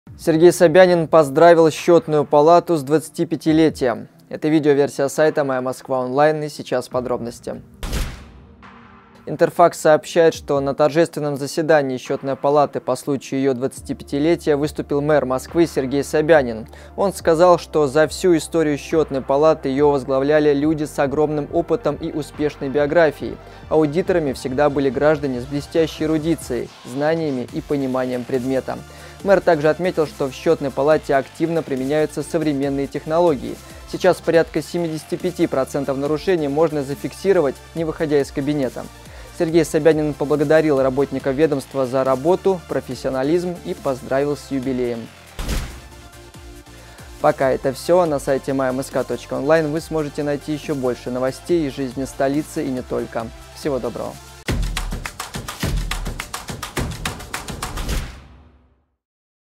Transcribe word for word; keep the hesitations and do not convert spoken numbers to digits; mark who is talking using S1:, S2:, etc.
S1: Сергей Собянин поздравил Счетную палату с двадцатипятилетием. Это видеоверсия сайта «Моя Москва онлайн», и сейчас подробности. Интерфакс сообщает, что на торжественном заседании Счетной палаты по случаю ее двадцатипятилетия выступил мэр Москвы Сергей Собянин. Он сказал, что за всю историю Счетной палаты ее возглавляли люди с огромным опытом и успешной биографией. Аудиторами всегда были граждане с блестящей эрудицией, знаниями и пониманием предмета. Мэр также отметил, что в Счетной палате активно применяются современные технологии. Сейчас порядка семидесяти пяти процентов нарушений можно зафиксировать, не выходя из кабинета. Сергей Собянин поблагодарил работников ведомства за работу, профессионализм и поздравил с юбилеем. Пока это все. На сайте моя мск точка онлайн вы сможете найти еще больше новостей из жизни столицы и не только. Всего доброго!